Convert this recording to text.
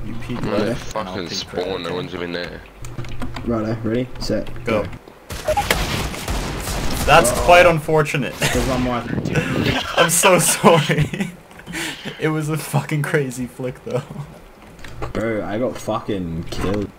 You peek No, left, and I'll fucking peek spawn, right, no one's even there. Righto, ready, set, go. That's quite unfortunate. There's one more. I'm so sorry. It was a fucking crazy flick though. Bro, I got fucking killed.